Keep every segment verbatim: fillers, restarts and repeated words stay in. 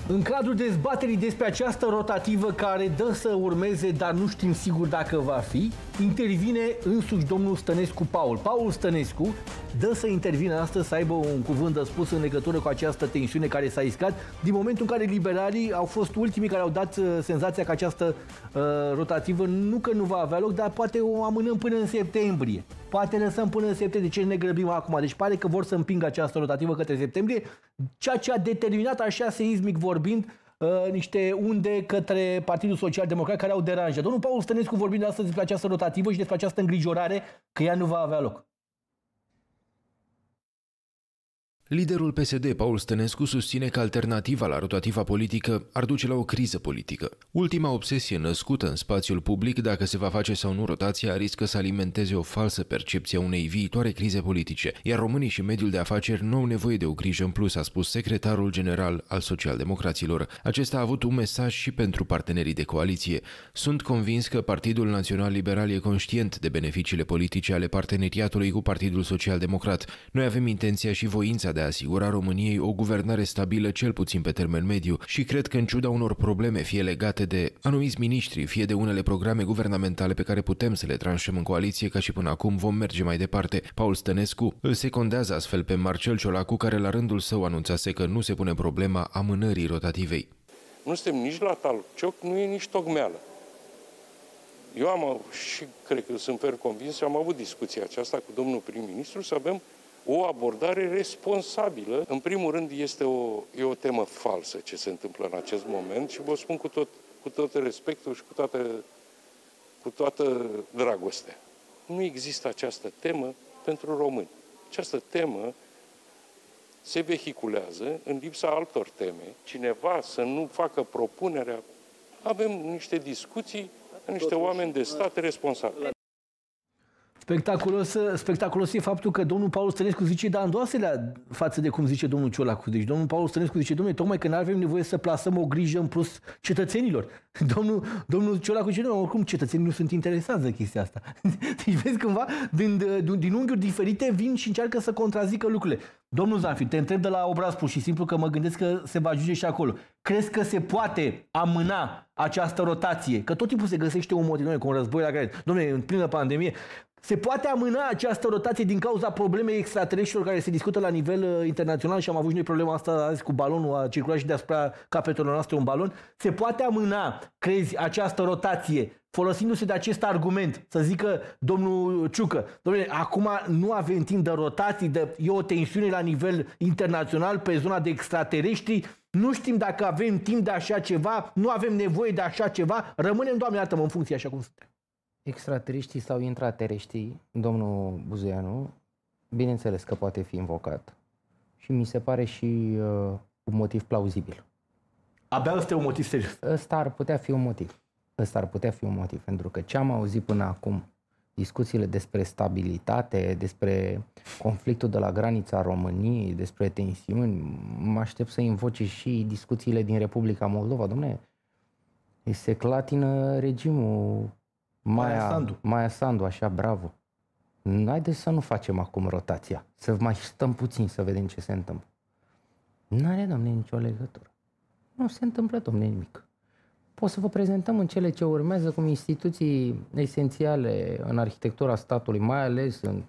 În cadrul dezbaterii despre această rotativă care dă să urmeze, dar nu știm sigur dacă va fi, intervine însuși domnul Stănescu Paul. Paul Stănescu dă să intervină astăzi, să aibă un cuvânt de spus în legătură cu această tensiune care s-a iscat, din momentul în care liberalii au fost ultimii care au dat uh, senzația că această uh, rotativă nu că nu va avea loc, dar poate o amânăm până în septembrie. Poate lăsăm până în septembrie. De ce ne grăbim acum? Deci pare că vor să împingă această rotativă către septembrie, ceea ce a determinat, așa seismic vorbind, uh, niște unde către Partidul Social Democrat care au deranjat. Domnul Paul Stănescu vorbind astăzi despre această rotativă și despre această îngrijorare că ea nu va avea loc. Liderul P S D, Paul Stănescu, susține că alternativa la rotativa politică ar duce la o criză politică. Ultima obsesie născută în spațiul public, dacă se va face sau nu rotația, riscă să alimenteze o falsă percepție a unei viitoare crize politice, iar românii și mediul de afaceri nu au nevoie de o grijă în plus, a spus secretarul general al socialdemocraților. Acesta a avut un mesaj și pentru partenerii de coaliție. Sunt convins că Partidul Național Liberal e conștient de beneficiile politice ale parteneriatului cu Partidul Social Democrat. Noi avem intenția și voința de a asigura României o guvernare stabilă cel puțin pe termen mediu și cred că în ciuda unor probleme, fie legate de anumiți miniștri, fie de unele programe guvernamentale pe care putem să le tranșăm în coaliție ca și până acum, vom merge mai departe. Paul Stănescu îl secundează astfel pe Marcel Ciolacu, care la rândul său anunțase că nu se pune problema amânării rotativei. Nu suntem nici la talcioc, nu e nici tocmeală. Eu am, și cred că sunt fer convins, am avut discuția aceasta cu domnul prim-ministru să avem o abordare responsabilă. În primul rând, este o, e o temă falsă ce se întâmplă în acest moment și vă spun cu tot, cu tot respectul și cu toată, cu toată dragostea. Nu există această temă pentru români. Această temă se vehiculează în lipsa altor teme. Cineva să nu facă propunerea. Avem niște discuții, niște oameni de stat responsabili. Spectaculos, spectaculos e faptul că domnul Paul Stănescu zice da îndoaselea față de cum zice domnul Ciolacu. Deci domnul Paul Stănescu zice, domnule, tocmai că nu avem nevoie să plasăm o grijă în plus cetățenilor. Domnul, domnul Ciolacu zice, nu, oricum cetățenii nu sunt interesați de chestia asta. Deci vezi cândva, din, din unghiuri diferite vin și încearcă să contrazică lucrurile. Domnul Zanfi, te întreb de la obraz pur și simplu că mă gândesc că se va ajunge și acolo. Crezi că se poate amâna această rotație? Că tot timpul se găsește un motiv, cu un război la care, domnule, în plină pandemie, se poate amâna această rotație din cauza problemei extraterestrilor care se discută la nivel uh, internațional și am avut și noi problema asta azi cu balonul, a circulat și deasupra capetelor noastre un balon. Se poate amâna, crezi, această rotație folosindu-se de acest argument, să zică domnul Ciucă, domnule, acum nu avem timp de rotații, de, e o tensiune la nivel internațional pe zona de extraterestri, nu știm dacă avem timp de așa ceva, nu avem nevoie de așa ceva, rămânem, Doamne, iartă-mă, în funcție așa cum suntem. Extraterestrii sau intraterestrii, domnul Buzeanu, bineînțeles că poate fi invocat. Și mi se pare și uh, un motiv plauzibil. Abia ăsta e un motiv serios. Ăsta ar putea fi un motiv. Ăsta ar putea fi un motiv, pentru că ce am auzit până acum, discuțiile despre stabilitate, despre conflictul de la granița României, despre tensiuni, mă aștept să invoce și discuțiile din Republica Moldova. Dom'le, se clatină regimul Maia Sandu. Maia Sandu, așa, bravo. Haideți să nu facem acum rotația, să mai stăm puțin să vedem ce se întâmplă. N-are, domne, nicio legătură. Nu se întâmplă, domne, nimic. Pot să vă prezentăm în cele ce urmează cum instituții esențiale în arhitectura statului, mai ales în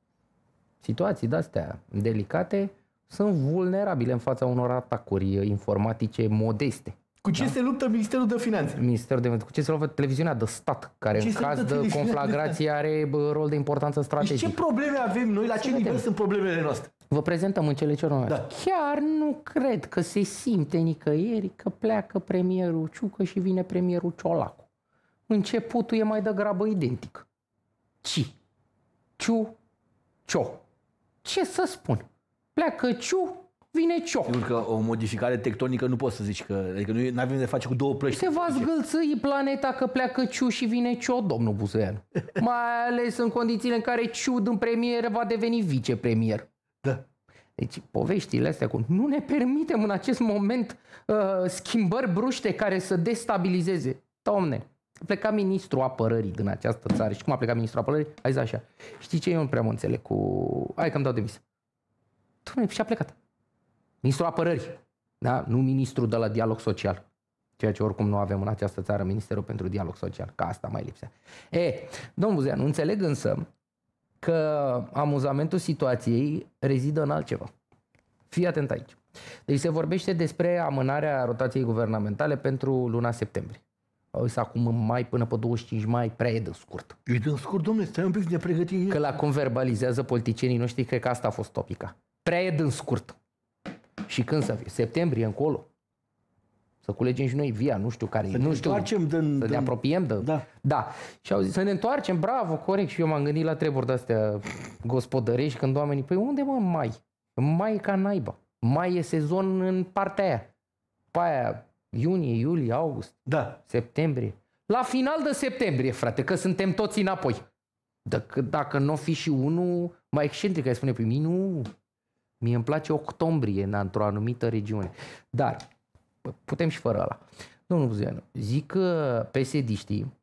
situații de-astea delicate, sunt vulnerabile în fața unor atacuri informatice modeste. Cu ce da? se luptă Ministerul de Finanțe? Ministerul de Cu ce se luptă televiziunea de stat, care în caz de conflagrație are rol de importanță strategică. Și ce probleme avem noi? La ce nivel vedem. Sunt problemele noastre? Vă prezentăm în cele ce urmează. Da. Chiar nu cred că se simte nicăieri că pleacă premierul Ciucă și vine premierul Ciolacu. Începutul e mai degrabă identic. Ci, Ciu, Cio. Ce să spun? Pleacă Ciu, vine Cio. Sigur că o modificare tectonică nu poți să zici că... Adică nu avem de face cu două plăci. Se va zgâlțăi planeta că pleacă Ciu și vine Cio, domnul Buzeanu. Mai ales în condițiile în care Ciu din premier va deveni vicepremier. Da. Deci poveștile astea cu nu ne permitem în acest moment uh, schimbări bruște care să destabilizeze. Domne, a plecat ministrul apărării din această țară. Și cum a plecat ministrul apărării? A zis așa. Știi ce? Eu nu prea mă înțeleg cu... Hai că îmi dau de vis. Dom'le, și-a plecat. Ministrul apărării. Da? Nu ministrul de la dialog social. Ceea ce oricum nu avem în această țară, Ministerul pentru Dialog Social, că asta mai lipsea. E, domnul Buzeanu, înțeleg însă că amuzamentul situației rezidă în altceva. Fii atent aici. Deci se vorbește despre amânarea rotației guvernamentale pentru luna septembrie. Auzi, acum în mai până pe douăzeci și cinci mai, prea e de scurt. E de scurt, domnule, stai un pic să ne pregătim. Că la cum verbalizează politicienii noștri, cred că asta a fost topica. Prea e de scurt. Și când să fie? Septembrie încolo. Să culegem și noi via, nu știu care să e. Ne nu știu, întoarcem din, să din... ne apropiem de... Da. Da. Și au zis să ne întoarcem, bravo, corect. Și eu m-am gândit la treburi de-astea gospodărești, când oamenii, păi unde mă, în mai? În mai e ca naiba. Mai e sezon în partea aia. Pe aia, iunie, iulie, august, Da. septembrie. La final de septembrie, frate, că suntem toți înapoi. Dacă, dacă nu o fi și unul mai excentric, care spune, păi mie nu, mie îmi place octombrie într-o anumită regiune. Dar putem și fără ăla. Domnul Buzeanu, zic că P S D-știi,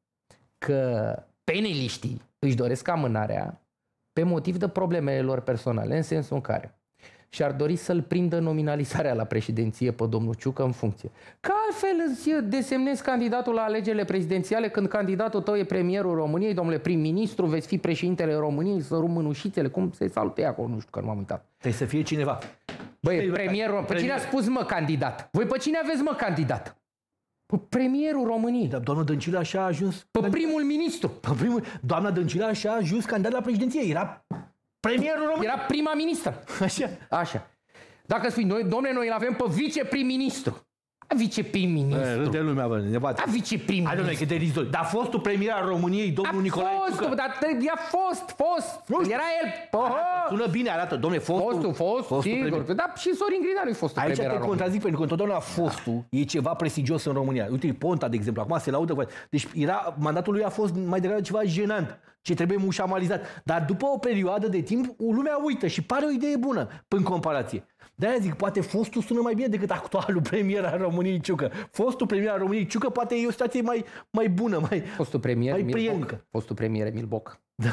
că peneliștii își doresc amânarea pe motiv de problemele lor personale, în sensul în care și-ar dori să-l prindă nominalizarea la președinție pe domnul Ciucă în funcție. Că altfel îți desemnezi candidatul la alegerile prezidențiale când candidatul tău e premierul României, domnule prim-ministru, veți fi președintele României, să rup mânușițele, cum se salută acolo, nu știu că nu m-am uitat. Trebuie să fie cineva. Băi, premierul, pe cine a spus mă candidat? Voi pe cine aveți mă candidat? Pe premierul României. Dar doamna Dăncilă așa a ajuns... Pe primul ministru. Pe primul... Doamna Dăncilă așa a ajuns candidat la președinție. Era premierul României. Era prima ministră. Așa. Așa. Dacă spui, noi, domnule, noi îl avem pe viceprim-ministru. Viceprim-ministru. Râde lumea, bă, ne bate. A viceprim-ministru. Hai, domnule, că te rizi. Dar fostul premier al României, domnul a Nicolae fost, Ciucă... dar a fost, fost. Nu știu. Era el. Oho. Sună bine, arată. Domnule, fostul... Fostul, fost, fostul sigur. premier. Dar și Sorin Grindeanu e fostul Aici premier al te României. contrazic, pentru că întotdeauna fostul e ceva prestigios în România. Uite, Ponta, de exemplu, acum se laudă. Deci era, mandatul lui a fost mai degrabă ceva jenant, ce trebuie mușamalizat. Dar după o perioadă de timp, lumea uită și pare o idee bună în comparație. De-aia zic, poate fostul sună mai bine decât actualul premier al României Ciucă. Fostul premier al României Ciucă poate e o situație mai, mai bună, mai, Fostul premier mai Emil prielnică. Boc. Fostul premier Emil Boc. Da.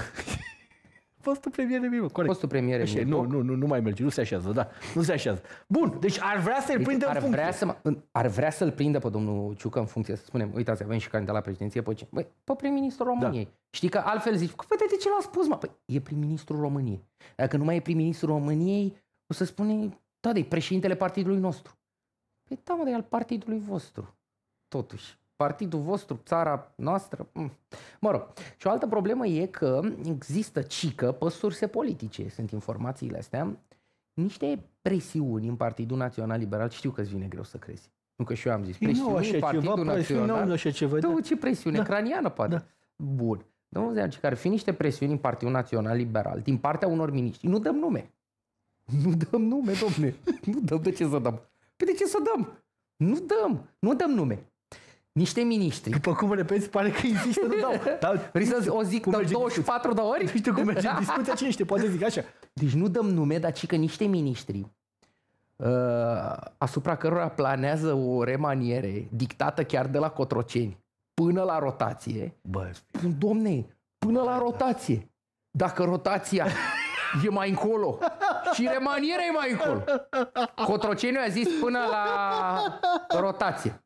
Fostul premier Emil Boc, corect. Fostul premier Așa, Emil nu, Boc. nu, nu, nu mai merge, nu se așează, da. Nu se așează. Bun, deci ar vrea să-l prindă ar în funcție. vrea, să, mă- ar vrea să-l prindă pe domnul Ciucă în funcție, să spunem, uitați, avem și candidat la președinție, pe ce? Băi, pe prim-ministrul României. Da. Știi că altfel zici, păi de ce l-a spus, mă? Păi e prim-ministrul României. Dacă nu mai e prim-ministrul României, o să spune, da, de președintele partidului nostru. Păi da, mă, de al partidului vostru. Totuși, partidul vostru, țara noastră. Mm. Mă rog, și o altă problemă e că există cică pe surse politice, sunt informațiile astea, niște presiuni în Partidul Național Liberal, știu că îți vine greu să crezi. Nu că și eu am zis, presiuni Nu, așa în Partidul ceva, presiuni, Național. nu, așa ceva. Da, Da. ce presiune, Da. craniană poate. Da. Bun. Domnul Zeanci, că ar fi niște presiuni în Partidul Național Liberal din partea unor miniștri. Nu dăm nume. Nu dăm nume, domne. Nu dăm. De ce să dăm? Păi de ce să dăm? Nu dăm. Nu dăm nume. Niște miniștri. După cum repeți, pare că insistă, nu dau. Dar, Vrei să o zic cum de merge douăzeci și patru de ori? Nu știu cum merge discuția, cine știe, poate zic așa. Deci nu dăm nume, dar ci că niște miniștri uh, asupra cărora planează o remaniere dictată chiar de la Cotroceni până la rotație. Bă, Domne, până la rotație. Dacă rotația e mai încolo și remanierea e mai încolo. Cotroceniu a zis până la rotație.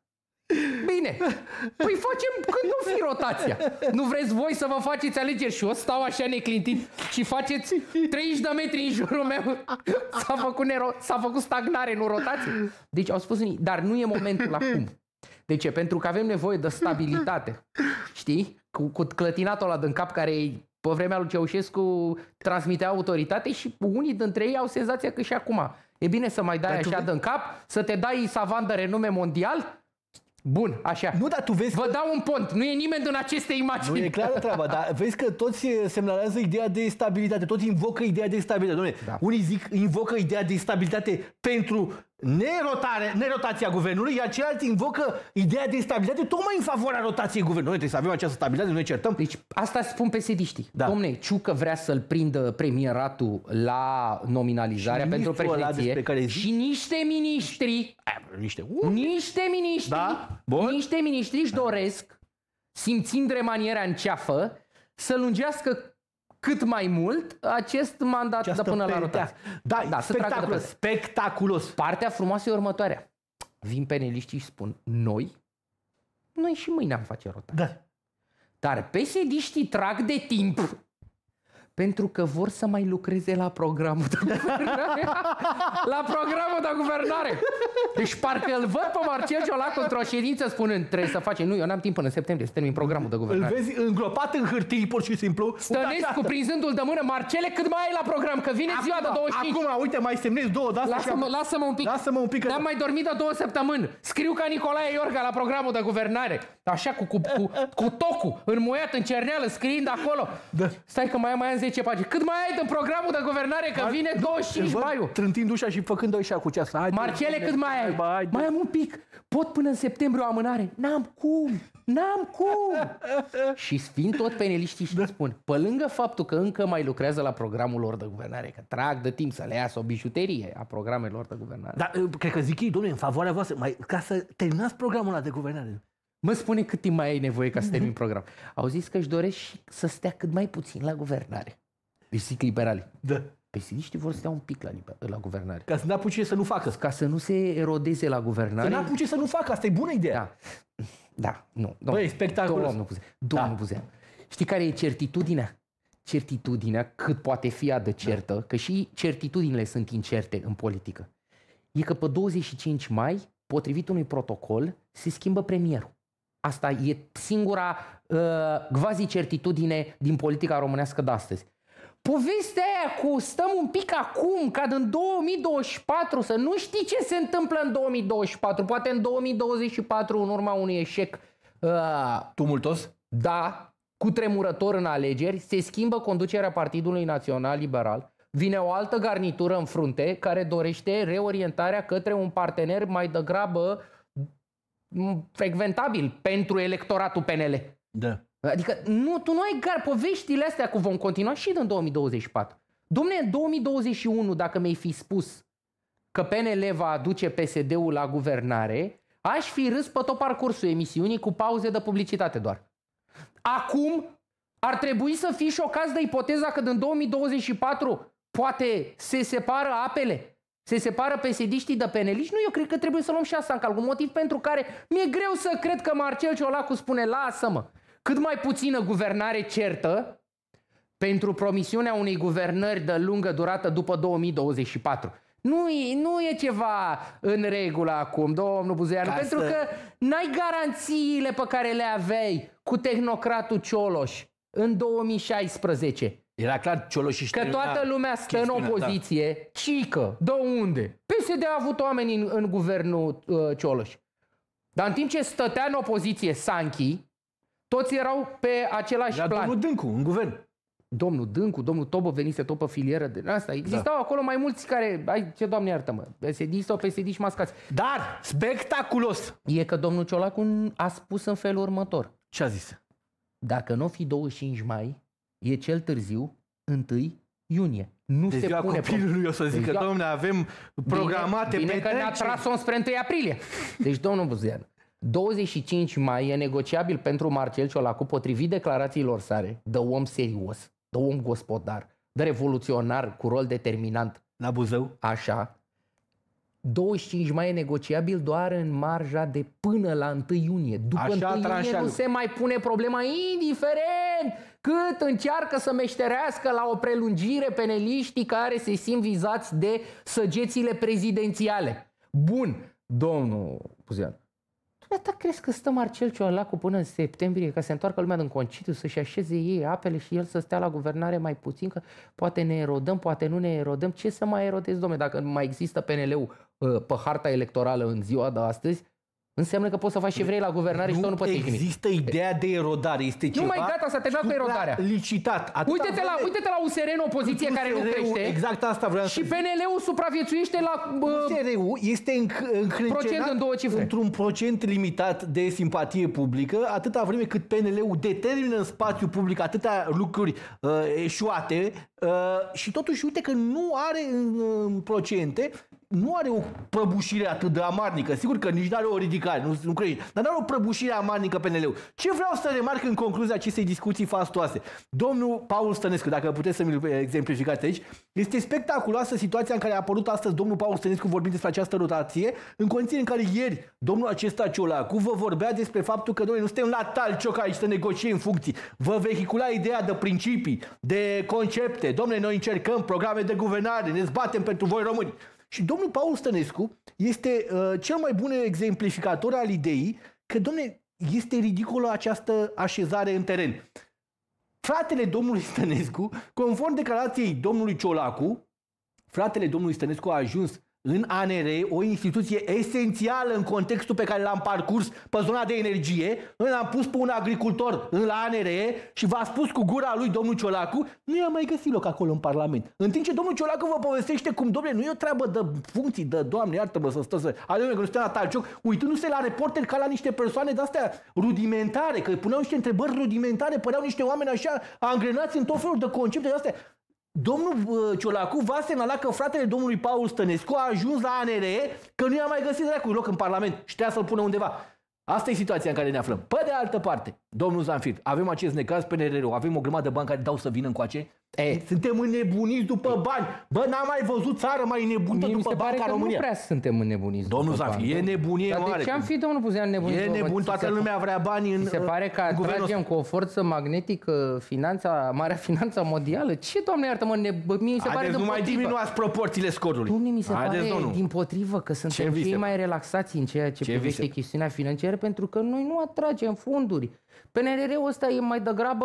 Bine, păi facem când nu fi rotația. Nu vreți voi să vă faceți alegeri și eu stau așa neclintit și faceți treizeci de metri în jurul meu. S-a făcut, nero- s-a făcut stagnare, nu rotație. Deci au spus unii, dar nu e momentul acum. De ce? Pentru că avem nevoie de stabilitate. Știi? Cu, cu clătinatul ăla din cap care pe vremea lui Ceaușescu transmitea autoritate și unii dintre ei au senzația că și acum e bine să mai dai Dar tu așa vezi- din cap, să te dai savan de renume mondial. Bun, așa. nu, dar tu vezi Vă că... dau un pont. Nu e nimeni din aceste Nu, imagini. e clară treaba, dar vezi că toți semnalează ideea de stabilitate, toți invocă ideea de stabilitate. Dom'le, Da. unii zic, invocă ideea de stabilitate pentru nerotare, nerotația guvernului, iar ceilalți invocă ideea de stabilitate tocmai în favoarea rotației guvernului. Noi trebuie să avem această stabilitate, noi ne certăm. Deci asta spun pesediștii. Da. Domne, Ciucă vrea să-l prindă premieratul la nominalizarea Și pentru ministrul ăla președinție despre care zici? și niște miniștri Niște... Niște miniștri, Da, bun. niște miniștri își doresc, simțind remanierea în ceafă, să lungească cât mai mult acest mandat Această de până la pertea. rotație. Da, Da, să tragă de spectaculos, pe- spectaculos. Partea frumoasă e următoarea. Vin peneliștii și spun, noi, noi și mâine am face rotație. Da. Dar P S D-știi trag de timp pentru că vor să mai lucreze la programul de guvernare. La programul de guvernare. Deci parcă îl văd pe Marcel Ciolacu într-o ședință spunând, trebuie să facem, nu, eu n-am timp până în septembrie să termin programul de guvernare. Îl vezi îngropat în hârtii, pur și simplu. Stănescu prinzându-l de mână, Marcele, cât mai ai la program, că vine acum, ziua de douăzeci și cinci. Acum, uite, mai semnezi două date. Lasă-mă, lasă-mă un pic. Lasă-mă un pic. N-am mai dormit de două săptămâni. Scriu ca Nicolae Iorga la programul de guvernare. Așa, cu, cu, cu, cu tocul înmuiat în cerneală, scriind acolo. Da. Stai că mai am, mai am zece pagini. Cât mai ai în programul de guvernare, că vine douăzeci și cinci mai. Trântind ușa și făcând așa cu ceasa. Marcele, cât mai ai? Hai, mai am un pic. Pot până în septembrie o amânare? N-am cum. N-am cum. Și fiind tot peneliștii și da. Spun, pe lângă faptul că încă mai lucrează la programul lor de guvernare, că trag de timp să le iasă o bijuterie a programelor de guvernare. Dar cred că zic ei, domnule, în favoarea voastră, mai, ca să terminați programul ăla de guvernare. Mă spune cât timp mai ai nevoie ca să termin program. Au zis că își doresc și să stea cât mai puțin la guvernare. Deci zic liberali. Da. P S D-știi vor să stea un pic la, la guvernare. Ca să n-apuce să nu facă. Ca să nu se erodeze la guvernare. Să n-apuce să nu facă, asta e bună idee. Da, da nu. Băi, spectaculos. Domnul Buzean. Domnul da. Buzean. Știi care e certitudinea? Certitudinea, cât poate fi ea de certă, da. Că și certitudinile sunt incerte în politică. E că pe douăzeci și cinci mai, potrivit unui protocol, se schimbă premierul. Asta e singura uh, quasi-certitudine din politica românească de astăzi. Povestea aia cu stăm un pic acum, ca în două mii douăzeci și patru, să nu știi ce se întâmplă în două mii douăzeci și patru, poate în două mii douăzeci și patru, în urma unui eșec uh, tumultos? Da, cu tremurător în alegeri, se schimbă conducerea Partidului Național Liberal, vine o altă garnitură în frunte care dorește reorientarea către un partener mai degrabă frecventabil pentru electoratul P N L. Da. Adică nu, tu nu ai gar, poveștile astea cu vom continua și în două mii douăzeci și patru. Dom'le, în două mii douăzeci și unu, dacă mi-ai fi spus că P N L va aduce P S D-ul la guvernare, aș fi râs pe tot parcursul emisiunii cu pauze de publicitate doar. Acum ar trebui să fii șocați de ipoteza că în două mii douăzeci și patru poate se separă apele, se separă P S D-știi de peneliști. Nu, eu cred că trebuie să luăm și asta în calcul. Motiv pentru care mi-e greu să cred că Marcel Ciolacu spune, lasă-mă, cât mai puțină guvernare certă pentru promisiunea unei guvernări de lungă durată după două mii douăzeci și patru. Nu e, nu e ceva în regulă acum, domnul Buzeanu, Ca pentru să... că n-ai garanțiile pe care le aveai cu tehnocratul Cioloș în două mii șaisprezece. Era clar Cioloș că toată lumea stă în opoziție, da. Cică, de unde? P S D a avut oameni în, în guvernul uh, Cioloș. Dar în timp ce stătea în opoziție Sanchi, toți erau pe același Era plan. Domnul Dâncu, în guvern. Domnul Dâncu, domnul Tobă venise tot pe filieră de asta. Existau da. Acolo mai mulți care, ai, ce doamne iartă-mă, P S D sau P S D și mascați. Dar, spectaculos! E că domnul Ciolacu a spus în felul următor. Ce a zis? Dacă nu fi douăzeci și cinci mai, e cel târziu unu iunie. Nu de se ziua pune copilului o să zică, ziua... domnule, avem programate bine, bine că ne-a tras-o spre unu aprilie. Deci, domnul Buzeanu, douăzeci și cinci mai e negociabil pentru Marcel Ciolacu, potrivit declarațiilor sale, de om serios, de om gospodar, de revoluționar cu rol determinant. La Buzău. Așa. douăzeci și cinci mai e negociabil doar în marja de până la unu iunie. După unu iunie nu se mai pune problema, indiferent cât încearcă să meșterească la o prelungire peneliștii care se simt vizați de săgețile prezidențiale. Bun, domnul Buzeanu. Dumneata crezi că stă Marcel Ciolacu până în septembrie ca să se întoarcă lumea din concediu, să-și așeze ei apele și el să stea la guvernare mai puțin, că poate ne erodăm, poate nu ne erodăm. Ce să mai erodezi, dom'le, dacă mai există P N L-ul uh, pe harta electorală în ziua de astăzi? Înseamnă că poți să faci și vrei la guvernare nu și tot nu poți nimic. Nu există ideea de erodare. Este ceva nu mai gata, s-a terminat cu erodarea. Licitat. Uite-te la, uite-te la U S R în opoziție care nu crește. Exact asta vreau și P N L-ul supraviețuiește la uh, U S R-ul este încrâncenat în două cifre. într-un procent limitat de simpatie publică, atâta vreme cât P N L-ul determină în spațiu public atâtea lucruri uh, eșuate uh, și totuși uite că nu are în, în procente nu are o prăbușire atât de amarnică. Sigur că nici nu are o ridicare, nu, nu cred, dar nu are o prăbușire amarnică P N L-ul. Ce vreau să remarc în concluzia acestei discuții fastoase? Domnul Paul Stănescu, dacă puteți să mi-l exemplificați aici, este spectaculoasă situația în care a apărut astăzi domnul Paul Stănescu vorbind despre această rotație, în condiții în care ieri domnul acesta Ciolacu vă vorbea despre faptul că, domnule, nu suntem la talcioc aici să negociem funcții. Vă vehicula ideea de principii, de concepte. Domnule, noi încercăm programe de guvernare, ne zbatem pentru voi români. Și domnul Paul Stănescu este uh, cel mai bun exemplificator al ideii că, domnule, este ridicolă această așezare în teren. Fratele domnului Stănescu, conform declarației domnului Ciolacu, fratele domnului Stănescu a ajuns în A N R, o instituție esențială în contextul pe care l-am parcurs pe zona de energie. Noi l-am pus pe un agricultor în la A N R și v-a spus cu gura lui domnul Ciolacu, nu i-a mai găsit loc acolo în Parlament. În timp ce domnul Ciolacu vă povestește cum, domnule, nu e o treabă de funcții, de Doamne, iartă-mă să stă să... Ademne, că nu suntem la talcioc, uitându-se la reporteri ca la niște persoane de-astea rudimentare, că puneau niște întrebări rudimentare, păreau niște oameni așa angrenați în tot felul de concepte de-astea. Domnul Ciolacu va semnala că fratele domnului Paul Stănescu a ajuns la A N R, că nu i-a mai găsit dracu loc în Parlament și trebuia să-l pună undeva. Asta e situația în care ne aflăm. Pe de altă parte, domnul Zanfir, avem acest necaz P N R R, avem o grămadă de bani care dau să vină încoace. E, suntem înnebuniți după bani. Bă, n-am mai văzut țară mai nebunită după bani ca România. Nu prea suntem înnebuniți. Domnul Zanfir, e nebunie mare. Dar de ce am fi, domnul Buzean, nebunit? E nebun, toată lumea vrea bani în se pare că atragem cu o forță magnetică finanța, marea finanța mondială? Ce, doamne, iartă-mă, mi se pare de nu mai diminuați proporțiile scorului. Dom'le, mi se Haideți, pare domnul. dimpotrivă că suntem cei mai relaxați în ceea ce, ce privește vise? chestiunea financiară, pentru că noi nu atragem fonduri. P N R R-ul ăsta e mai degrabă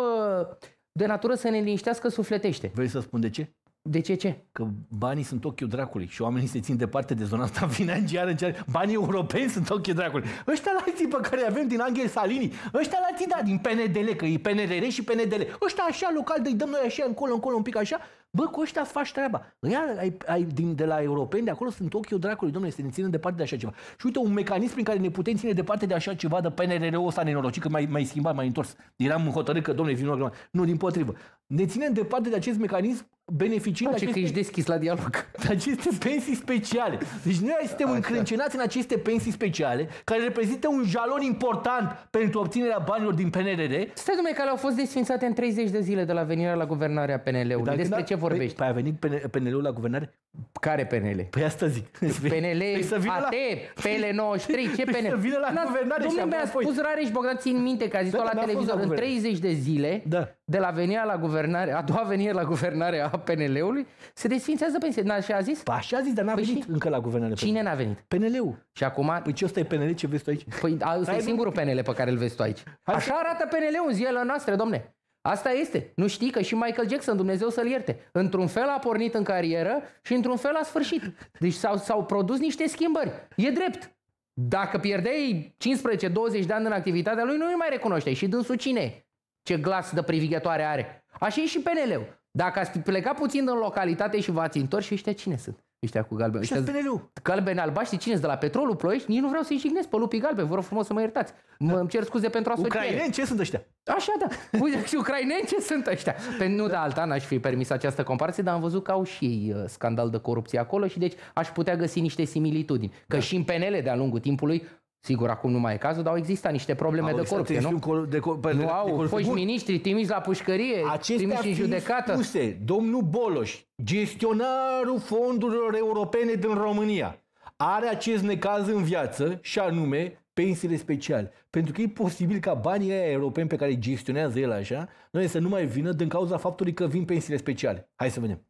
de natură să ne liniștească sufletește. Vrei să spun de ce? De ce ce? Că banii sunt ochiul dracului și oamenii se țin departe de zona asta financiară. Banii europeni sunt ochiul dracului. Ăștia la alții pe care avem din Angel Salini, ăștia la alții, da, din P N D L, că e P N R R și P N D L. Ăștia așa local, de-i dăm noi așa încolo, încolo, un pic așa. Bă, cu ăștia îți faci treaba. Ăia, ai, ai, din, de la europeni, de acolo sunt ochiul dracului, domnule, să ne ținem departe de așa ceva. Și uite, un mecanism prin care ne putem ține departe de așa ceva, de P N R R-ul ăsta nenorocit, că mai, mai schimbat, mai întors. Eram hotărât că, domnule, vin o Nu, dimpotrivă. Ne ținem departe de acest mecanism beneficiind de aceste, că ești deschis la dialog. De aceste pensii speciale. Deci noi suntem așa. încrâncenați în aceste pensii speciale, care reprezintă un jalon important pentru obținerea banilor din P N R R. Stai, dom'le, care au fost desfințate în treizeci de zile de la venirea la guvernarea P N L-ului. Despre ce vorbești? Păi a venit P N L-ul la guvernare? Care P N L? Păi asta zic. P N L, A T, P L nouăzeci și trei, ce P N L? Să vină la guvernare și domnule, mi-a spus Rareș Bogdan, țin minte că a zis-o la televizor, în treizeci de zile de la venirea la guvernare, a doua venire la guvernare a P N L-ului, se desfințează pensia. N-așa a zis? Păi așa a zis, dar n-a păi venit și? încă la guvernare. Cine n-a venit? P N L-ul. Și acum... Păi ce ăsta e P N L? Ce vezi tu aici? Păi ăsta e singurul P N L pe care îl vezi tu aici. Hai așa să... arată P N L-ul în zilele noastre, domne. Asta este. Nu știi că și Michael Jackson, Dumnezeu să-l ierte, într-un fel a pornit în carieră și într-un fel a sfârșit. Deci s-au, s-au produs niște schimbări. E drept. Dacă pierdeai cincisprezece douăzeci de ani în activitatea lui, nu îi mai recunoșteai. Și dânsul cine e? Ce glas de privighetoare are? Așa e și P N L-ul. Dacă ați plecat puțin în localitate și v-ați întors, și ăștia cine sunt? Ăștia cu galben. Ăștia P N L-ul. Galben albaștri, cine-s de la Petrolul Ploiești? Nici nu vreau să-i jignesc pe lupii galbeni. Vă rog frumos să mă iertați. Mă îmi cer scuze pentru asociere. Ucraineni, ce sunt ăștia? Așa, da. Uite, și ucraineni, ce sunt ăștia? Pe nu de alta, n-aș fi permis această comparație, dar am văzut că au și ei uh, scandal de corupție acolo și deci aș putea găsi niște similitudini. Că da. și în P N L de-a lungul timpului, sigur, acum nu mai e cazul, dar au existat niște probleme au de corupție, nu? De, de, nu au de foști miniștri trimiși la pușcărie, trimiși în judecată. Spuse, domnul Boloș, gestionarul fondurilor europene din România, are acest necaz în viață și anume pensiile speciale. Pentru că e posibil ca banii aia europeni pe care îi gestionează el așa, noi să nu mai vină din cauza faptului că vin pensiile speciale. Hai să vedem.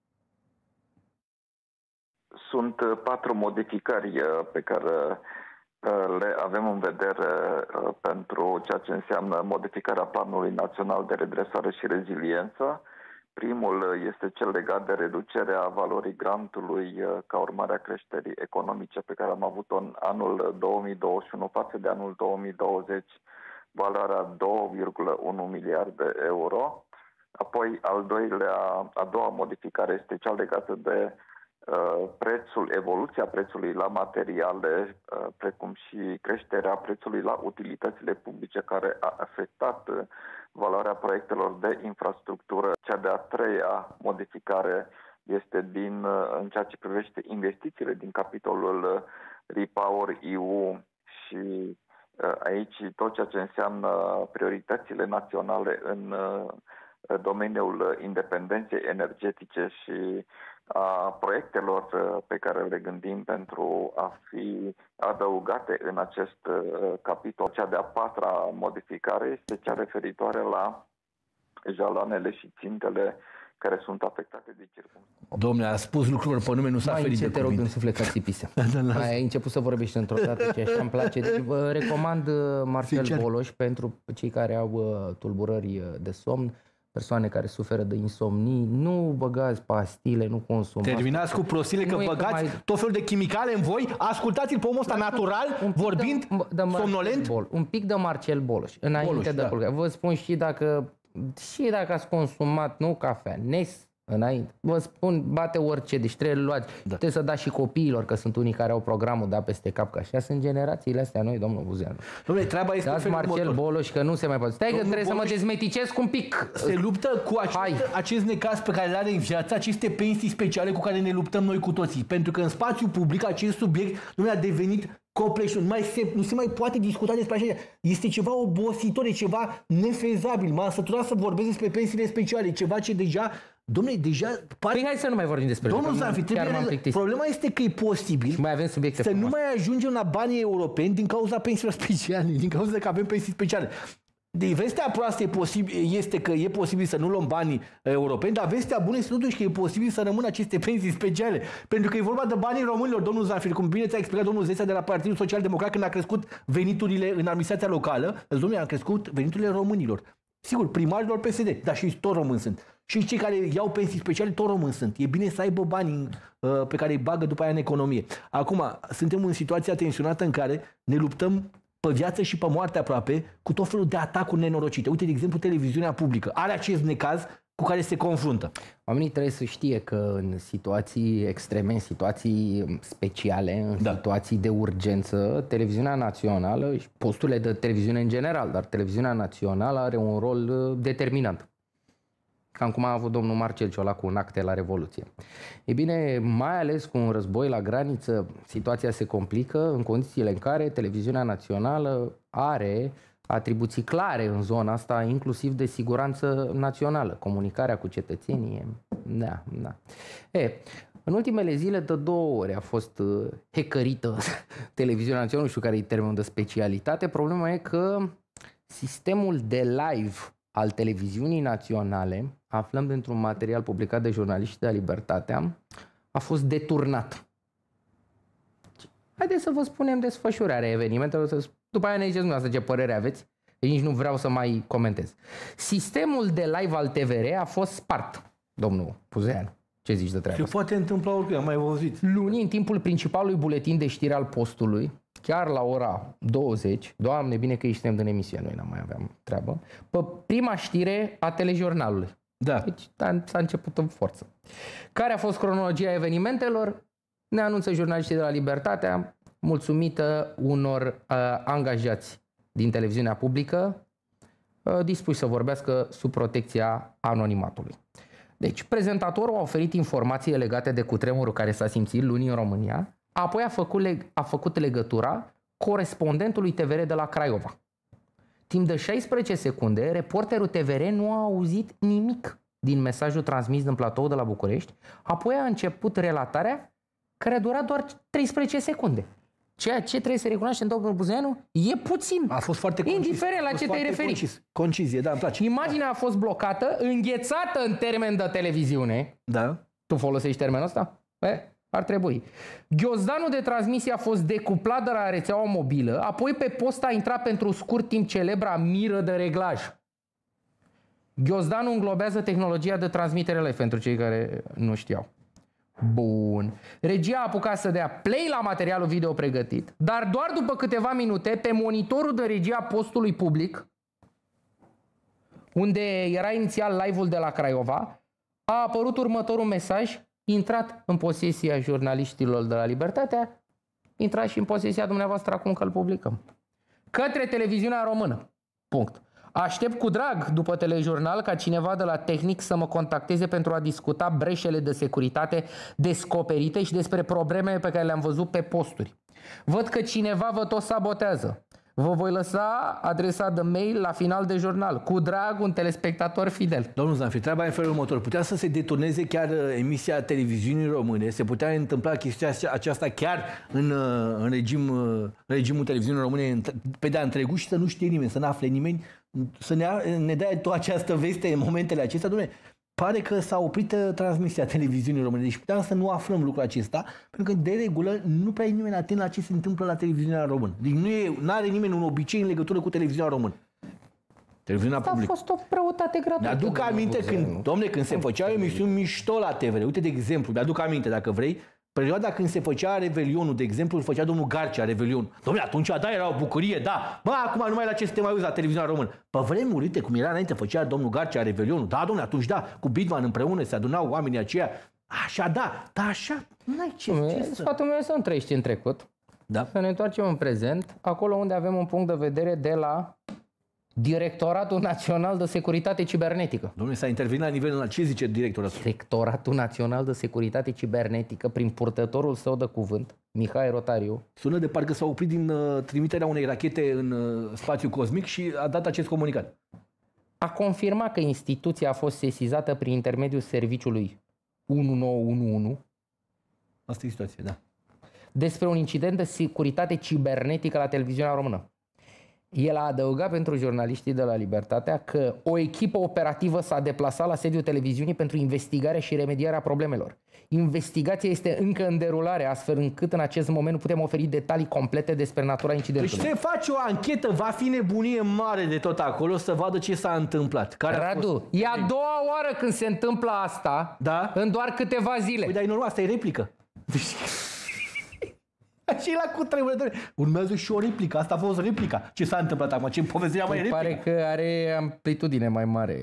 Sunt patru modificări pe care le avem în vedere pentru ceea ce înseamnă modificarea Planului Național de Redresare și Reziliență. Primul este cel legat de reducerea valorii grantului ca urmare a creșterii economice pe care am avut-o în anul două mii douăzeci și unu față de anul două mii douăzeci, valoarea două virgulă unu miliarde de euro. Apoi, al doilea, a doua modificare este cea legată de uh, prețul, evoluția prețului la materiale, uh, precum și creșterea prețului la utilitățile publice, care a afectat uh, valoarea proiectelor de infrastructură. Cea de-a treia modificare este din, în ceea ce privește investițiile din capitolul Repower E U și aici tot ceea ce înseamnă prioritățile naționale în domeniul independenței energetice și a proiectelor pe care le gândim pentru a fi adăugate în acest capitol. Cea de-a patra modificare este cea referitoare la jaloanele și țintele care sunt afectate de circumstanțe. Dom'le, a spus lucruri pe nume, nu s-a ferit de te rog, cuvinte. în suflet ca țipise. Ai început să vorbești într-o dată și așa îmi place. Deci vă recomand Marcel Sincer. Boloș pentru cei care au tulburări de somn, persoane care suferă de insomnii. Nu băgați pastile, nu consumați. Terminați cu prostile că Nu e că băgați mai- tot felul de chimicale în voi. Ascultați-l pe omul ăsta natural, Un pic vorbind, de, de Marcel somnolent. Bol, un pic de Marcel Boloș, înainte Boloș, de da. culcare. Vă spun și dacă, și dacă ați consumat, nu cafea, Nes, înainte. Vă spun, bate orice, deci trebuie luați. Da. Trebuie să dați și copiilor, că sunt unii care au programul dat peste cap, că așa sunt generațiile astea noi, domnul Buzeanu. Dom'le, treaba este în Dați felul Marcel următor. Boloș, că nu se mai poate. Stai că Domnul trebuie să mă Boloș- dezmeticesc un pic. Se luptă cu Hai. acest, acest necaz pe care îl are în viață, aceste pensii speciale cu care ne luptăm noi cu toții. Pentru că în spațiu public acest subiect nu a devenit complex, nu, mai se, nu se mai poate discuta despre așa. Este ceva obositor, e ceva nefezabil. M-am săturat să vorbesc despre pensiile speciale, ceva ce deja, domnule, deja pare... Păi hai să nu mai vorbim despre Domnul lucruri, Zanfi, chiar m-am trebuie, plictisit. problema este că e posibil Și mai avem subiecte să nu frumoase. mai ajungem la banii europeni din cauza pensiilor speciale, din cauza că avem pensii speciale. De vestea proastă e posibil, este că e posibil să nu luăm banii europeni, dar vestea bună este totuși că e posibil să rămână aceste pensii speciale. Pentru că e vorba de banii românilor, domnul Zanfir, cum bine ți-a explicat domnul Zesea de la Partidul Social Democrat când a crescut veniturile în administrația locală, domnule, a crescut veniturile românilor. Sigur, primarilor P S D, dar și tot români sunt. Și cei care iau pensii speciale tot români sunt. E bine să aibă banii uh, pe care îi bagă după aia în economie. Acum, suntem în situația tensionată în care ne luptăm pe viață și pe moarte aproape cu tot felul de atacuri nenorocite. Uite, de exemplu, televiziunea publică are acest necaz cu care se confruntă. Oamenii trebuie să știe că în situații extreme, în situații speciale, în Da. situații de urgență, televiziunea națională și posturile de televiziune în general, dar televiziunea națională are un rol uh, determinant. Cam cum a avut domnul Marcel Ciolacu în acte la Revoluție. E bine, mai ales cu un război la graniță, situația se complică în condițiile în care televiziunea națională are atribuții clare în zona asta, inclusiv de siguranță națională, comunicarea cu cetățenii. Da, da. E, în ultimele zile de două ori a fost uh, hackerită televiziunea națională, nu știu care e termenul de specialitate. Problema e că sistemul de live al televiziunii naționale, aflăm dintr-un material publicat de jurnaliști de Libertatea, a fost deturnat. Haideți să vă spunem desfășurarea evenimentelor, să... după aia ne ziceți dumneavoastră ce părere aveți, nici nu vreau să mai comentez. Sistemul de live al T V R a fost spart, domnul Puzeanu. Ce zici de treaba Se asta? poate întâmpla oricând, am mai auzit. Luni, în timpul principalului buletin de știri al postului, chiar la ora douăzeci, Doamne, bine că ești în emisiune, noi n-am mai aveam treabă, pe prima știre a telejurnalului. Da. Deci s-a început în forță. Care a fost cronologia evenimentelor? Ne anunță jurnaliștii de la Libertatea, mulțumită unor uh, angajați din televiziunea publică, uh, dispuși să vorbească sub protecția anonimatului. Deci, prezentatorul a oferit informații legate de cutremurul care s-a simțit luni în România, apoi a făcut, leg- a făcut legătura corespondentului T V R de la Craiova. Timp de șaisprezece secunde, reporterul T V R nu a auzit nimic din mesajul transmis din platou de la București, apoi a început relatarea care a durat doar treisprezece secunde. Ceea ce trebuie să recunoaștem, domnul Buzeanu, e puțin. A fost foarte concis. Indiferent la A fost ce te-ai foarte referit. Concis. Concizie, da, îmi place. Imaginea a fost blocată, înghețată în termen de televiziune. Da. Tu folosești termenul ăsta? E, ar trebui. Ghiozdanul de transmisie a fost decuplat de la rețeaua mobilă, apoi pe post a intrat pentru scurt timp celebra miră de reglaj. Ghiozdanul înglobează tehnologia de transmitere live, pentru cei care nu știau. Bun. Regia a apucat să dea play la materialul video pregătit, dar doar după câteva minute, pe monitorul de regie a postului public, unde era inițial live-ul de la Craiova, a apărut următorul mesaj: intrat în posesia jurnaliștilor de la Libertatea, intrați și în posesia dumneavoastră acum că îl publicăm. Către televiziunea română. Punct. Aștept cu drag, după telejurnal, ca cineva de la tehnic să mă contacteze pentru a discuta breșele de securitate descoperite și despre probleme pe care le-am văzut pe posturi. Văd că cineva vă tot sabotează. Vă voi lăsa adresa de mail la final de jurnal. Cu drag, un telespectator fidel. Domnul Zanfir, treaba e în felul următor. Putea să se deturneze chiar emisia televiziunii române, se putea întâmpla chestia aceasta chiar în, în, regim, în regimul televiziunii române pe de-a întregul și să nu știe nimeni, să nu afle nimeni, să ne, ne dea toată această veste în momentele acestea. Dom'le, pare că s-a oprit transmisia televiziunii române, deci puteam să nu aflăm lucrul acesta, pentru că de regulă nu prea e nimeni atent la ce se întâmplă la televiziunea română. Deci nu are nimeni un obicei în legătură cu televiziunea română. Televiziunea publică. A fost o preutate gratuită. Mi-aduc aminte când, domne, când se făceau emisiuni mișto la T V R. Uite, de exemplu, mi-aduc aminte, dacă vrei, perioada când se făcea Revelionul, de exemplu, îl făcea domnul Garcea Revelionul. Dom'le, atunci, da, era o bucurie, da. Bă, acum nu mai la ce să te mai uiți la televiziunea română. Pe vremuri, uite, cum era înainte, făcea domnul Garcea Revelionul. Da, dom'le, atunci, da, cu Bidman împreună se adunau oamenii aceia. Așa, da, da, așa, n-ai ce, ce să... Sfatul meu e să nu trăiești în trecut. Da. Să ne întoarcem în prezent, acolo unde avem un punct de vedere de la Directoratul Național de Securitate Cibernetică. Dom'le, s-a intervenit la nivel înalt. Ce zice directoratul? Directoratul Național de Securitate Cibernetică, prin purtătorul său de cuvânt, Mihai Rotariu. Sună de parcă s-a oprit din uh, trimiterea unei rachete în uh, spațiu cosmic și a dat acest comunicat. A confirmat că instituția a fost sesizată prin intermediul serviciului unu nouă unu unu. Asta e situația, da. Despre un incident de securitate cibernetică la televiziunea română. El a adăugat pentru jurnaliștii de la Libertatea că o echipă operativă s-a deplasat la sediul televiziunii pentru investigarea și remedierea problemelor. Investigația este încă în derulare, astfel încât în acest moment nu putem oferi detalii complete despre natura incidentului. Deci se face o anchetă, va fi nebunie mare de tot acolo să vadă ce s-a întâmplat. Care Radu, fost... e a doua oară când se întâmplă asta, da? În doar câteva zile. Păi, dar e normal, asta e replică. Și la cutremurători. Urmează și o replică. Asta a fost replica. Ce s-a întâmplat acum? Ce povestea mai replică? Pare că are amplitudine mai mare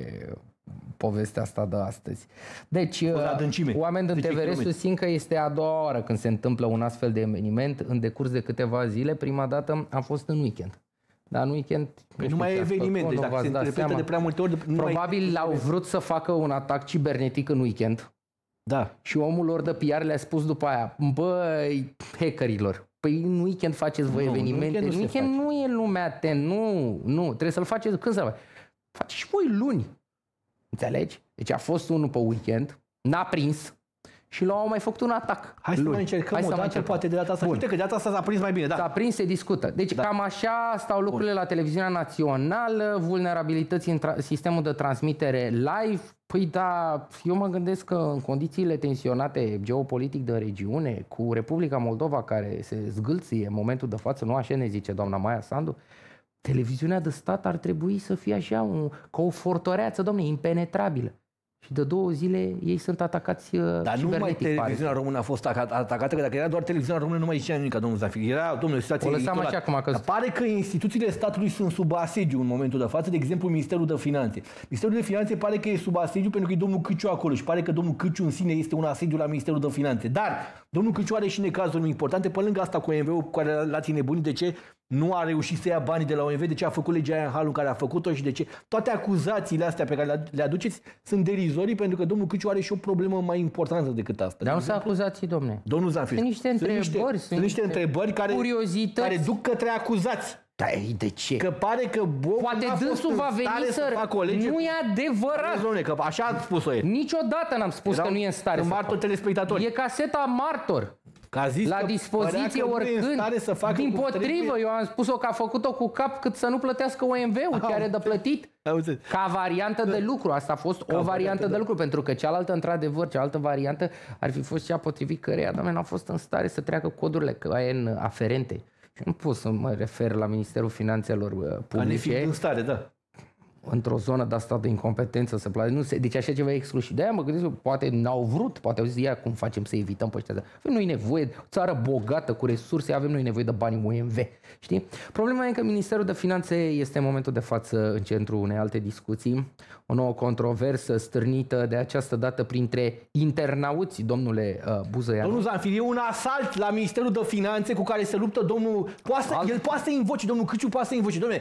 povestea asta de astăzi. Deci, oameni din T V R susțin că este a doua oară când se întâmplă un astfel de eveniment în decurs de câteva zile. Prima dată a fost în weekend. Dar în weekend... Păi nu mai e eveniment. Deci dacă se interpretă de prea multe ori... Probabil au vrut să facă un atac cibernetic în weekend. Da. Și omul lor de P R le-a spus după aia, băi, hackerilor, păi în weekend faceți voi nu, evenimente, în weekend, nu, weekend nu e lumea atent, nu, nu, trebuie să-l faceți, când să-l faci? Faceți și voi luni, înțelegi? Deci a fost unul pe weekend, n-a prins și l-au mai făcut un atac. Hai să luni. mai încercăm Hai o dată, poate de data asta. Uite că de data asta s-a prins mai bine, da. S-a prins, se discută. Deci da. Cam așa stau lucrurile Bun. La televiziunea națională, vulnerabilități în sistemul de transmitere live. Păi da, eu mă gândesc că în condițiile tensionate geopolitic de regiune, cu Republica Moldova care se zgâlție în momentul de față, nu așa ne zice doamna Maia Sandu, televiziunea de stat ar trebui să fie așa, un, ca o fortăreață, domne, impenetrabilă. Și de două zile ei sunt atacați Dar nu numai televiziunea română a fost atacată, că dacă era doar televiziunea română nu mai zicea nimic, domnul Zanfir. Era, domnule, situație așa cum a căzut. Dar pare că instituțiile statului sunt sub asediu în momentul de față, de exemplu Ministerul de Finanțe. Ministerul de Finanțe pare că e sub asediu pentru că e domnul Câciu acolo și pare că domnul Câciu în sine este un asediu la Ministerul de Finanțe. Dar domnul Câciu are și necazuri importante, pe lângă asta cu O M V-ul cu care l-ați nebunit, de ce nu a reușit să ia banii de la O M V, de ce a făcut legea aia în halul în care a făcut-o și de ce toate acuzațiile astea pe care le aduceți sunt derizorii, pentru că domnul Câciu are și o problemă mai importantă decât asta. Dar nu sunt acuzații, domne. Domnul Zanfir. Sunt niște întrebări, sunt niște, sunt niște întrebări care, care duc către acuzați. Da, de ce? Că pare că poate dânsul va veni să, să facă o lege. Nu e adevărat. Dom'le, că așa a spus-o el. Niciodată n-am spus Erau că nu e în stare să martor telespectatori. E caseta martor. Că zis la dispoziție oricând. Din potrivă, eu am spus-o că a făcut-o cu cap cât să nu plătească O M V-ul, ce are de plătit. Ca variantă de lucru. Asta a fost ca o variantă de lucru, pentru că cealaltă, într-adevăr, cealaltă variantă ar fi fost cea potrivit căreia, doamne, n-a fost în stare să treacă codurile în aferente. Și nu pot să mă refer la Ministerul Finanțelor Publice. Ca în stare, da. Într-o zonă de asta de incompetență să plătească. Nu se, deci așa ceva e exclusiv. De-aia mă gândesc, poate n-au vrut, poate au zis, ia cum facem să evităm pe ăștia. Avem noi nevoie, o țară bogată, cu resurse, avem noi nevoie de bani O M V. Știi? Problema e că Ministerul de Finanțe este în momentul de față în centrul unei alte discuții. O nouă controversă stârnită de această dată printre internauți, domnule uh, Buzăianu. Domnul Zanfir, e un asalt la Ministerul de Finanțe cu care se luptă domnul... Poate, Alt... El poate să invoce, domnul Câciu poate să invoce. Domnule,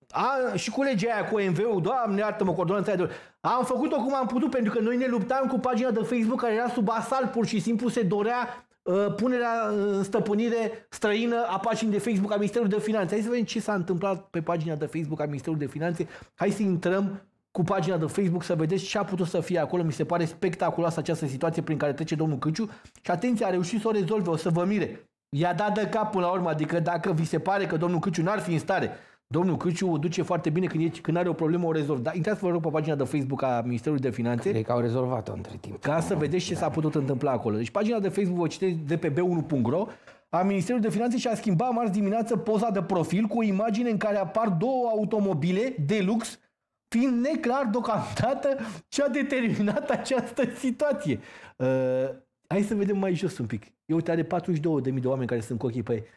A, și cu legea aia, cu O M V-ul, Doamne, iartă-mă, cu ordonanța aia de... Am făcut-o cum am putut, pentru că noi ne luptam cu pagina de Facebook care era sub asalt, pur și simplu se dorea uh, punerea în stăpânire străină a paginii de Facebook a Ministerului de Finanțe. Hai să vedem ce s-a întâmplat pe pagina de Facebook a Ministerului de Finanțe. Hai să intrăm cu pagina de Facebook să vedeți ce a putut să fie acolo. Mi se pare spectaculoasă această situație prin care trece domnul Câciu și atenție, a reușit să o rezolve, o să vă mire. I-a dat de cap până la urmă, adică dacă vi se pare că domnul Câciu n-ar fi în stare, domnul Câciu o duce foarte bine când, e, când are o problemă, o rezolvă. Dar intrați, vă rog, pe pagina de Facebook a Ministerului de Finanțe. Cred că au rezolvat-o între timp. Ca să vedeți ce s-a putut întâmpla acolo. Deci pagina de Facebook, vă citesc de pe b unu punct ro, a Ministerului de Finanțe și-a schimbat marți dimineață poza de profil cu o imagine în care apar două automobile de lux, fiind neclar deocamdată ce a determinat această situație. Uh, hai să vedem mai jos un pic. Eu uite, are patruzeci și două de mii de oameni care sunt cu ochii pe ei.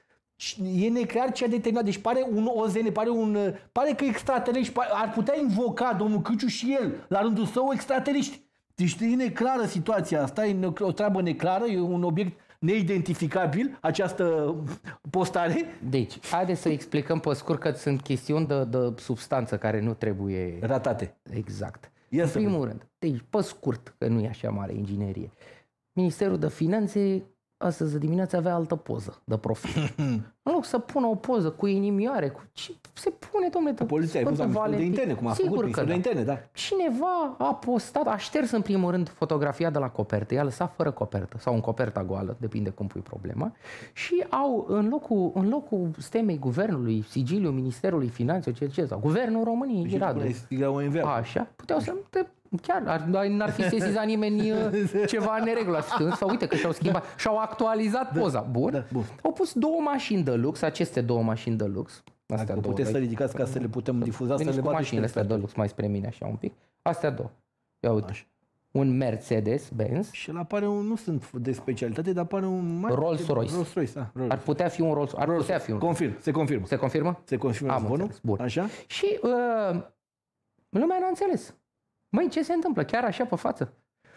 E neclar ce a determinat. Deci pare un O Z N, pare, un, pare că extraterestri, ar putea invoca domnul Câciu și el, la rândul său, extraterestri. Deci e neclară situația asta, e o treabă neclară, e un obiect neidentificabil, această postare. Deci, haideți să explicăm pe scurt că sunt chestiuni de, de substanță care nu trebuie... Ratate. Exact. Ia în să primul vedem. rând, deci, pe scurt, că nu e așa mare inginerie, Ministerul de Finanțe astăzi dimineața avea altă poză de profil. În loc să pună o poză cu inimioare, cu ce se pune, domnule, de Poliția a pus la Ministerul de Interne, cum a Sigur făcut că Ministerul de da. Interne, da. Cineva a postat, a șters în primul rând fotografia de la copertă, i-a lăsat fără copertă sau în coperta goală, depinde cum pui problema, și au în locul, în locul stemei guvernului, sigiliul Ministerului Finanțelor, ce ce sau Guvernul României, Și Radu. O M V. Așa, puteau să te, chiar ar, n-ar fi sesizat nimeni uh, ceva în neregulă. Sau uite că și-au schimbat, și-au actualizat poza. Bun. Da, bun. Au pus două mașini de lux, aceste două mașini de lux. Astea Dacă două, puteți să vezi? ridicați ca să le putem difuza, să Veniți le cu bateți mașinile astea de lux mai spre mine așa un pic. Astea două. Ia uite. Așa. Un Mercedes-Benz. Și ăla pare un, nu sunt de specialitate, dar pare un... Rolls-Royce. Rolls-Royce, da. Rolls. Ar putea fi un Rolls, ar Rolls. putea fi un. Confirm, se confirmă. Se confirmă? Se confirmă Am zvonul. înțeles. Bun. Așa? Și uh, lumea n-a înțeles. Măi, ce se întâmplă? Chiar așa pe față?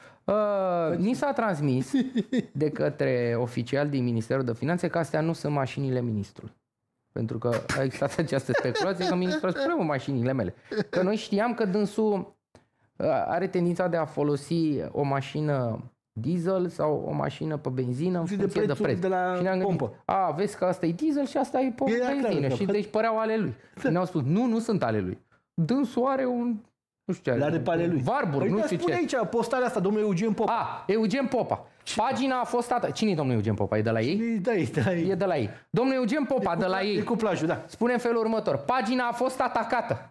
Uh, ni s-a transmis de către oficial din Ministerul de Finanțe că astea nu sunt mașinile ministrului. Pentru că a existat această speculație că ministrul spune, mă, mașinile mele. Că noi știam că dânsul uh, are tendința de a folosi o mașină diesel sau o mașină pe benzină în Și de funcție de, prețul preț. de la și ne-am gândit, pompă. a, vezi că asta e diesel și asta e pe Era clar, benzină. da. Și deci păreau ale lui. Și ne-au spus, nu, nu sunt ale lui. Dânsul are un, nu știu ce Le are pe ale lui. Warburg, nu Uite, știu spune ce. aici postarea asta, domnul Eugen Popa. A, Eugen Popa. Pagina a fost atacată. Cine e domnul Eugen Popa? E de la ei? Da, e de la ei. E de la ei. Domnul Eugen Popa, de la E ei, cuplajul, da. spune în felul următor. Pagina a fost atacată.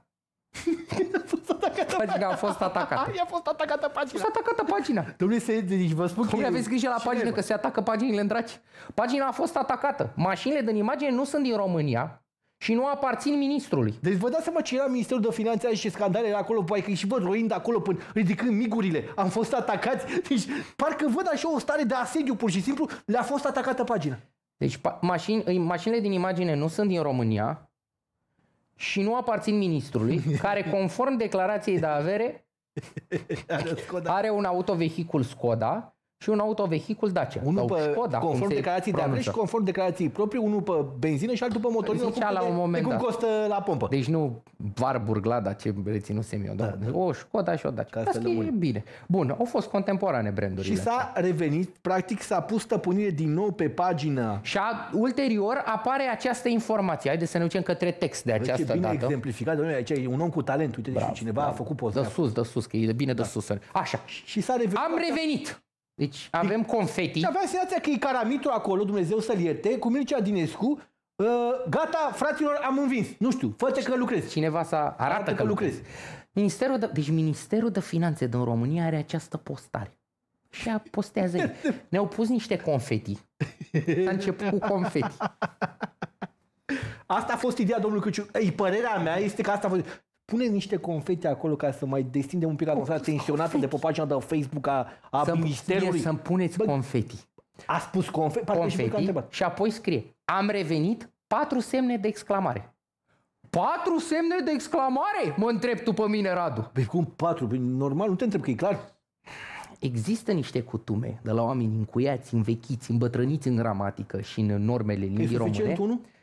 Pagina a fost atacată. I-a fost atacată A pagina. fost atacată pagina. Domnule, se, deci vă spun Cum că le e aveți grijă la pagină cineva. că se atacă paginile în draci? Pagina a fost atacată. Mașinile din imagine nu sunt din România și nu aparțin ministrului. Deci vă dați seama ce era Ministerul de Finanțe și scandale era acolo, pai că și văd roind acolo până ridicând migurile. Am fost atacați. Deci parcă văd așa o stare de asediu, pur și simplu, le-a fost atacată pagina. Deci pa- mașini, mașinile din imagine nu sunt din România și nu aparțin ministrului, care conform declarației de avere are un autovehicul Skoda și un autovehicul Dacia. Unul Sau pe, Skoda, cum conform se declarației de avere și pronunță. conform declarației proprii, unul pe benzină și altul pe motorină. Zicea cum la de- un moment de cum dat. costă la pompă. Deci nu Warburg, Lada, ce reținusem eu. Da, da. O Skoda și o Dacia. Ca să Asta e lămurim. bine. Bun, au fost contemporane brandurile. Și s-a revenit, practic s-a pus stăpânire din nou pe pagina. Și a, ulterior apare această informație. Haideți să ne ducem către text de Vezi ce această bine dată. exemplificat, domnule, aici e un om cu talent. Uite, deci cineva a făcut poza. De sus, de sus, că e bine de sus. Așa. Și s-a revenit. Am revenit. Deci avem confeti. Și aveam senzația că e Caramitru acolo, Dumnezeu să-l ierte, cu Mircea Dinescu. Uh, gata, fraților, am învins. Nu știu, fă-te că lucrezi. Cineva să arată că lucrezi. Ministerul de, deci Ministerul de Finanțe din România are această postare. Și a postează ei. Ne-au pus niște confeti. A început cu confeti. Asta a fost ideea domnului Câciu. Ei, părerea mea este că asta a fost... Pune niște confete acolo ca să mai destindem un pic atmosfera tensionată de pe pagina de Facebook a, a Să-mi, Ministerului. să-mi puneți Bă, confeti. A spus confete? Parcă și voi că a confeti întrebat. și apoi scrie am revenit, patru semne de exclamare. Patru semne de exclamare? Mă întreb tu pe mine, Radu. Păi cum patru? Păi normal, nu te întreb că e clar. Există niște cutume de la oameni încuiați, învechiți, îmbătrâniți în gramatică și în normele Că e limbii suficient române. unul?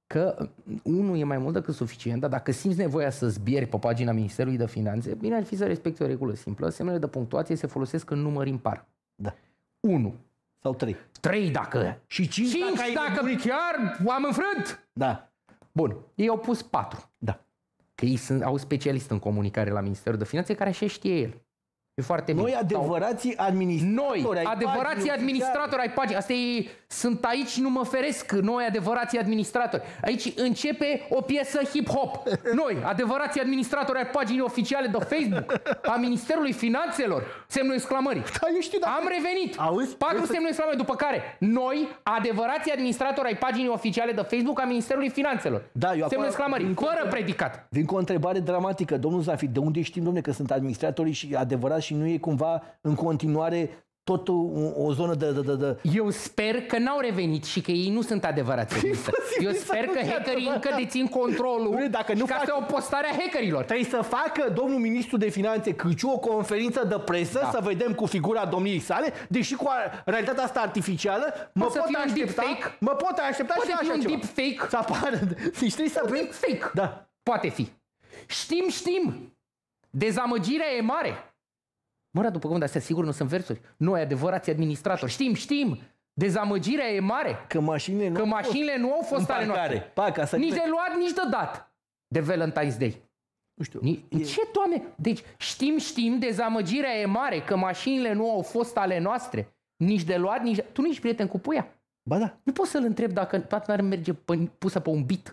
că unul e mai mult decât suficient, dar dacă simți nevoia să zbieri pe pagina Ministerului de Finanțe, bine ar fi să respecti o regulă simplă. Semnele de punctuație se folosesc în număr impar. Da. unu. Sau trei. trei dacă. Și cinci, cinci dacă, ai dacă nebunit. chiar am înfrânt. Da. Bun. Ei au pus patru. Da. Că ei sunt, au specialist în comunicare la Ministerul de Finanțe care așa știe el. E foarte bine. Noi adevărații administratori. Noi, ai adevărații paginii administratori ai paginii. Asta e, sunt aici, nu mă feresc, noi adevărații administratori. Aici începe o piesă hip-hop. Noi, adevărații administratori ai paginii oficiale de Facebook, a Ministerului Finanțelor, semnul exclamării. Da, eu știu, Am revenit. Auzi? Patru Eu să- semnul exclamării, după care noi, adevărații administratori ai paginii oficiale de Facebook a Ministerului Finanțelor. Da, eu acum- semnul exclamării, din fără contra- predicat. Vin cu o întrebare dramatică. Domnul Zafi, de unde știm, domne, că sunt administratorii și adevărați și nu e cumva în continuare tot o, o zonă de... de, de, de... Eu sper că n-au revenit și că ei nu sunt adevărați administratori. Eu posibil să sper nu că fie hackerii adevărat. încă dețin controlul. Bine, dacă nu și că faci- asta e o postare a hackerilor. Trebuie să facă domnul ministru de finanțe Câciu o conferință de presă, Da. să vedem cu figura domniei sale, deși cu a- realitatea asta artificială mă Poate pot să fie un aștepta, deepfake? mă pot aștepta Poate și fi așa un ceva. deepfake. Să apară, deci trebuie să Un vrem... deepfake. Da. Poate fi. Știm, știm. Dezamăgirea e mare. Mă, dar după cum, dar astea sigur nu sunt versuri. Noi, adevărați administratori, știm, știm. Dezamăgirea e mare. Că mașinile nu Că au mașinile nu au fost fost în ale parcare. noastre. Pa, ca să Nici de luat, nici de dat. De Valentine's Day. Nu știu. Ni- e- Ce, Doamne? Deci știm, știm, dezamăgirea e mare, că mașinile nu au fost ale noastre. Nici de luat, nici de... Tu nu ești prieten cu puia. Ba da. Nu poți să-l întreb dacă toată n-ar merge pe, pusă pe un bit.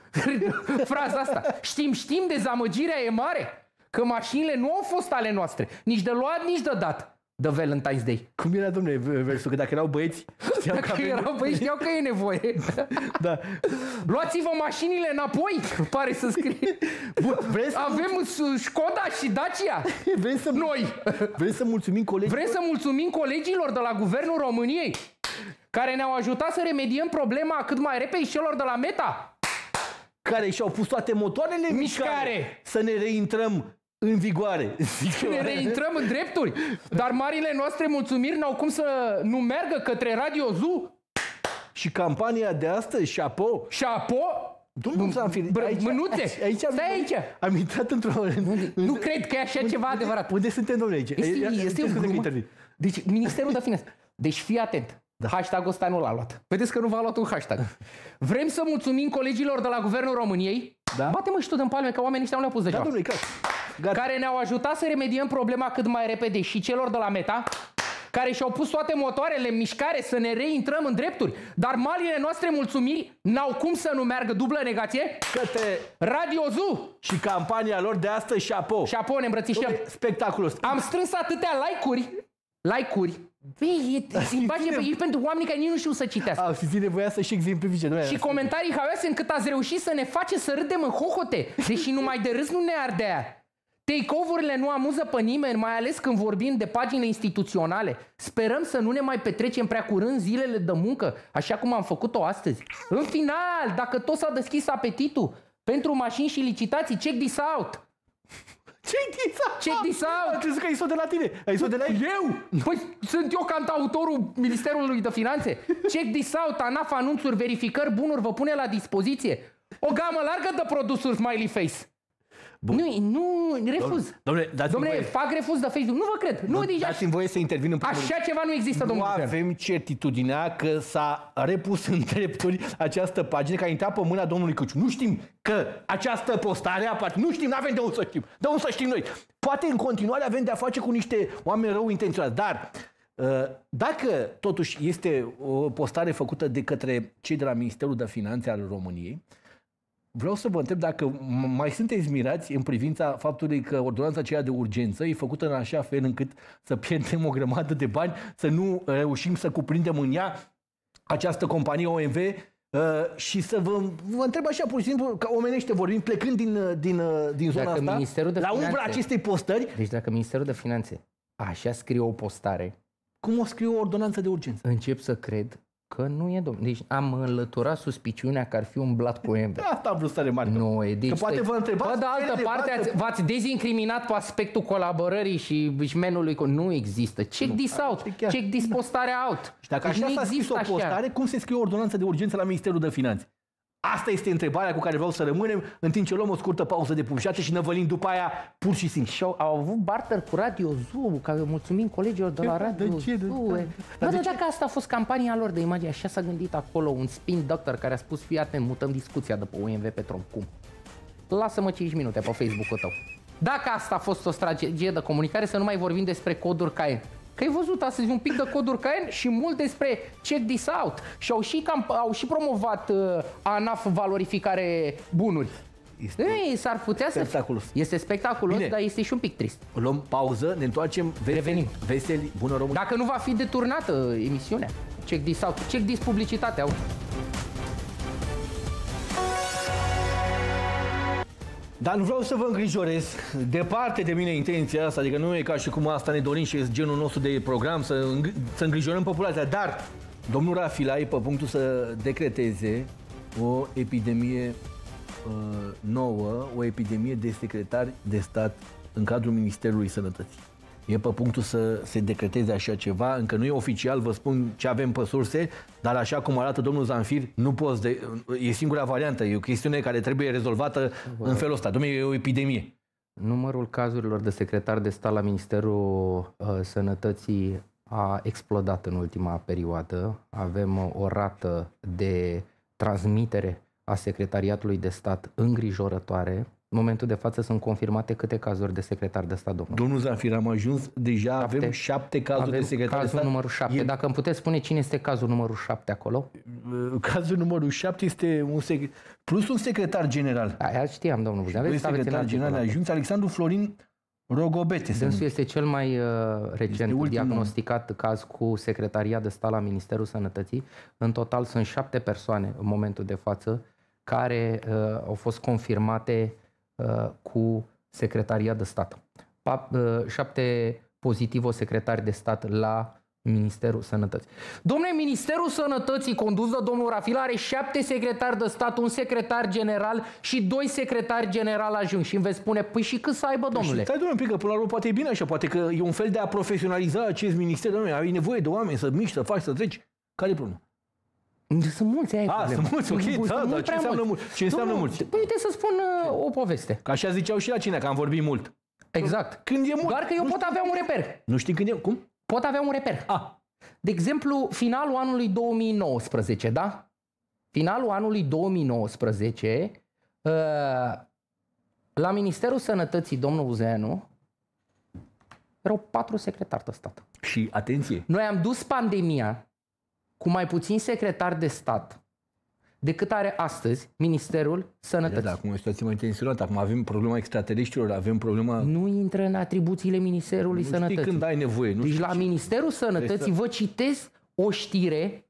Fraza asta. Știm, știm, dezamăgirea e mare, că mașinile nu au fost ale noastre. Nici de luat, nici de dat. De Valentine's Day. Cum era, domnule, versul? Că dacă erau băieți, știam că Dacă avem- erau, băi, știau că e nevoie. Da. Luați-vă mașinile înapoi, pare să scrie. Bun, vrem să, Avem s- Școda și Dacia. vrem să, Noi. vrem să mulțumim colegii. Vrem să mulțumim colegilor de la Guvernul României care ne-au ajutat să remediem problema cât mai repede și celor de la Meta. care și-au pus toate motoarele în Mișcare. mișcare. Să ne reintrăm în vigoare. Ne reintrăm în drepturi. Dar marile noastre mulțumiri n-au cum să nu meargă către Radio Zoo. Și campania de astăzi, șapo. Șapo. Domnul Zanfir, Br- mânuțe. Aici, aici, am, Stai aici. am intrat într-o... Nu cred că e așa ceva adevărat. Unde suntem, domnule, aici? Este, Ia- ia- este ia- o scuze că glumă. intervin. Deci, Ministerul de Finanțe. Deci fii atent. Da. Hashtag-ul ăsta nu l-a luat. Vedeți că nu v-a luat un hashtag. Vrem să mulțumim colegilor de la Guvernul României. Da. Bate-mă și tu în palme că oamenii ăștia nu le-au pus Da, deja. domnule, gata. Gata. Care ne-au ajutat să remediem problema cât mai repede și celor de la Meta, care și-au pus toate motoarele în mișcare să ne reintrăm în drepturi. Dar marile noastre mulțumiri n-au cum să nu meargă, dublă negație. Către Radio Zoo. și campania lor de astăzi, șapo. Și apoi ne îmbrățișăm. Domnule, spectaculos. Am strâns atâtea like-uri. Like-uri. Băi, e, simpatice, bine. e pentru oameni care nici nu știu să citească. A, fi nevoia să și exemplifice. Nu Și comentarii haioase încât ați reușit să ne face să râdem în hohote. Deși numai de râs nu ne ardea. Take-over-urile nu amuză pe nimeni, mai ales când vorbim de paginile instituționale. Sperăm să nu ne mai petrecem prea curând zilele de muncă, așa cum am făcut-o astăzi. În final, dacă tot s-a deschis apetitul pentru mașini și licitații, check this out! Check this out! Check this out! Am crezut că ai de la tine. Ai de la aici? Eu? Păi sunt eu cantautorul Ministerului de Finanțe. Check this out, ANAF anunțuri, verificări, bunuri vă pune la dispoziție. O gamă largă de produsuri smiley face. Bun. Nu, nu, refuz. Domnule, dați-mi Domnule, voie. fac refuz de Facebook. Nu vă cred. Nu, deci așa, Dați-mi voie să intervin în primul rând. așa ceva nu există, Nu domnul Guvern. avem certitudinea că s-a repus în drepturi această pagină care a intrat pe mâna domnului Căciu. Nu știm că această postare apare. Nu știm, nu avem de unde să știm. De unde să știm noi? Poate în continuare avem de a face cu niște oameni rău intenționați, dar uh, dacă totuși este o postare făcută de către cei de la Ministerul de Finanțe al României, vreau să vă întreb dacă m- mai sunteți mirați în privința faptului că ordonanța aceea de urgență e făcută în așa fel încât să pierdem o grămadă de bani, să nu reușim să cuprindem în ea această companie O M V uh, și să vă, vă întreb așa pur și simplu, ca omenește vorbind, plecând din, uh, din, uh, din zona Dacă asta, Ministerul de la umbra Finanțe- acestei postări, Deci dacă Ministerul de Finanțe așa scrie o postare, cum o scriu o ordonanță de urgență? încep să cred că nu e, domnule. Deci am înlăturat suspiciunea că ar fi un blat cu O M V. Asta am vrut să remarc. Nu, e deci Că poate vă întrebați Bă, de altă relevant parte, că- ați, v-ați dezincriminat pe aspectul colaborării și șmenului. Nu există. Check Nu, this out. e chiar- Check this postare out. Și dacă Deci așa nu s-a scris există o așa. postare, cum se scrie o ordonanță de urgență la Ministerul de Finanțe? Asta este întrebarea cu care vreau să rămânem în timp ce luăm o scurtă pauză de publicitate și năvălim după aia pur și simplu. Și au, au avut barter cu Radio Zoo, că mulțumim colegilor de la Radio de ce, de, Zoo. da, Bă, dar dacă asta a fost campania lor de imagine, așa s-a gândit acolo un spin doctor care a spus, fii atent, mutăm discuția de pe O M V pe Trump. Cum? Lasă-mă cinci minute pe Facebook-ul tău. Dacă asta a fost o strategie de comunicare, să nu mai vorbim despre coduri Cayenne. Că ai văzut astăzi un pic de coduri Cayenne și mult despre check this out. Și au și, camp- au și promovat uh, ANAF valorificare bunuri. Este Ei, s-ar putea spectaculos. să fie. Este spectaculos, Bine. dar este și un pic trist. Luăm pauză, ne întoarcem veseli, Revenim. veseli, bună România. Dacă nu va fi deturnată emisiunea. Check this out, check this publicitate, auzi. Dar nu vreau să vă îngrijorez, departe de mine intenția asta, adică nu e ca și cum asta ne dorim și e genul nostru de program să, să îngrijorăm populația, dar domnul Rafila e pe punctul să decreteze o epidemie uh, nouă, o epidemie de secretari de stat în cadrul Ministerului Sănătății. E pe punctul să se decreteze așa ceva, încă nu e oficial, vă spun ce avem pe surse, dar așa cum arată domnul Zanfir, nu poți de... e singura variantă, e o chestiune care trebuie rezolvată Bă. în felul ăsta. Dom'le, e o epidemie. Numărul cazurilor de secretar de stat la Ministerul uh, Sănătății a explodat în ultima perioadă. Avem o rată de transmitere a secretariatului de stat îngrijorătoare. În momentul de față sunt confirmate câte cazuri de secretar de stat, domnul? Domnul Zanfir, am ajuns, deja șapte. avem șapte cazuri avem de secretar de stat. Cazul numărul șapte. E... Dacă îmi puteți spune cine este cazul numărul șapte acolo? Cazul numărul șapte este un sec... plus un secretar general. Aia știam, domnul Buzea. Doi secretari generali ajunți, Alexandru Florin Rogobete. Dânsul este cel mai uh, recent diagnosticat caz cu secretariat de stat la Ministerul Sănătății. În total sunt șapte persoane în momentul de față care uh, au fost confirmate uh, cu secretariat de stat. Pa, uh, șapte pozitiv o secretari de stat la Ministerul Sănătății. Domnule, Ministerul Sănătății condus de domnul Rafila are șapte secretari de stat, un secretar general și doi secretari general ajunși. Și îmi veți spune, păi și cât să aibă, domnule? Stai, domnule, un pic, că până la urmă poate e bine așa, poate că e un fel de a profesionaliza acest minister, domnule, ai nevoie de oameni să miști, să faci, să treci. Care e problema? Sunt mulți, aia A, sunt mulți, ok, da, dar ce înseamnă mult? Ce înseamnă mulți? Păi uite să spun uh, o poveste. Ca așa ziceau și la cine, că am vorbit mult. Exact. Când e mult. Doar că eu pot avea un reper. Nu știi când e, cum? Pot avea un reper. A. De exemplu, finalul anului două mii nouăsprezece, da? Finalul anului două mii nouăsprezece, uh, la Ministerul Sănătății, domnul Uzeanu, erau patru secretari de stat. Și, atenție, noi am dus pandemia cu mai puțin secretari de stat decât are astăzi Ministerul Sănătății. Da, acum e o situație mai tensionată. Acum avem problema extraterestrilor, avem problema... Nu intră în atribuțiile Ministerului nu Sănătății. Știi când ai nevoie. Nu deci la ce... Ministerul Sănătății vă citesc o știre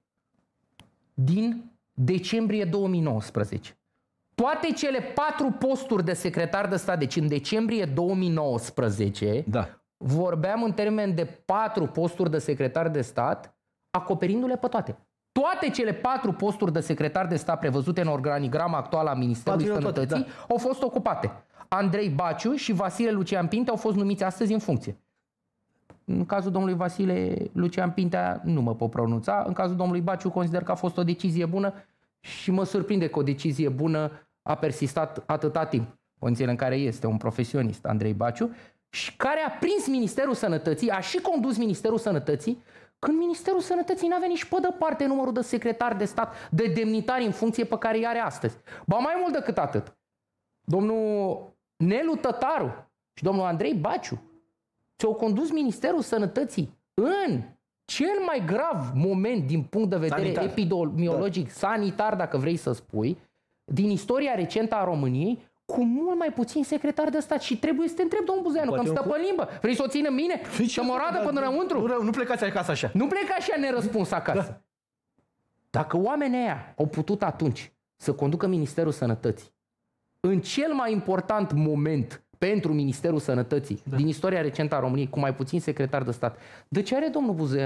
din decembrie două mii nouăsprezece. Toate cele patru posturi de secretar de stat, deci în decembrie două mii nouăsprezece, da. vorbeam în termen de patru posturi de secretar de stat, acoperindu-le pe toate. Toate cele patru posturi de secretar de stat prevăzute în organigrama actuală a Ministerului Patru Sănătății toate, da. au fost ocupate. Andrei Baciu și Vasile Lucian Pintea au fost numiți astăzi în funcție. În cazul domnului Vasile Lucian Pintea nu mă pot pronunța. În cazul domnului Baciu consider că a fost o decizie bună și mă surprinde că o decizie bună a persistat atâta timp. Condițiile în care este un profesionist, Andrei Baciu, și care a prins Ministerul Sănătății, a și condus Ministerul Sănătății, când Ministerul Sănătății n-avea nici pe departe numărul de secretari de stat, de demnitari în funcție pe care îi are astăzi. Ba mai mult decât atât, domnul Nelu Tătaru și domnul Andrei Baciu ți-au condus Ministerul Sănătății în cel mai grav moment din punct de vedere sanitar. epidemiologic, da. sanitar, dacă vrei să spui, din istoria recentă a României, cu mult mai puțin secretar de stat. Și trebuie să te întreb, domnul Buzeanu, că îmi stă pe limbă. Vrei să o țin în mine? Să mă radă până înăuntru? Nu, nu plecați acasă așa. Nu pleca așa nerăspuns acasă. Da. Dacă oamenii aia au putut atunci să conducă Ministerul Sănătății în cel mai important moment pentru Ministerul Sănătății da. din istoria recentă a României, cu mai puțin secretar de stat, de ce are domnul Buzeanu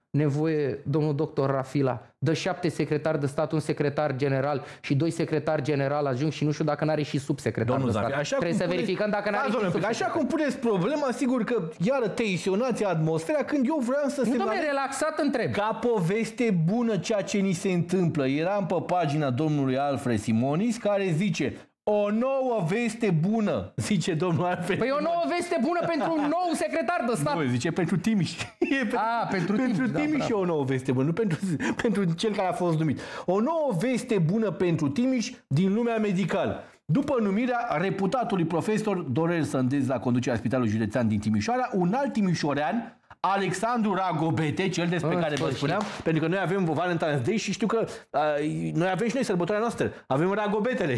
nevoie domnul doctor Rafila de șapte secretari de stat, un secretar general și doi secretari general ajung și nu știu dacă n-are și subsecretar Domnul de stat. Zafi, așa Trebuie să puneți, verificăm dacă n-are da, și domnule, subsecretar. așa cum puneți problema, sigur că iară tensionați atmosfera când eu vreau să Nu, se domnule, relaxat întreb. ca poveste bună ceea ce ni se întâmplă. Eram pe pagina domnului Alfred Simonis care zice: o nouă veste bună, zice domnul Alfred. Păi o nouă veste bună pentru un nou secretar de stat. Nu, zice pentru Timiș. E pe, A, pentru Timiș, pentru da, Timiș e bravo. o nouă veste bună, nu pentru, pentru cel care a fost numit. O nouă veste bună pentru Timiș din lumea medicală. După numirea reputatului profesor Dorel Sândez la conducerea Spitalului Județean din Timișoara, un alt timișorean, Alexandru Ragobete, cel despre În care vă sfârșit. spuneam, pentru că noi avem Valentine's Day și știu că uh, noi avem și noi sărbătoarea noastră. Avem Ragobetele.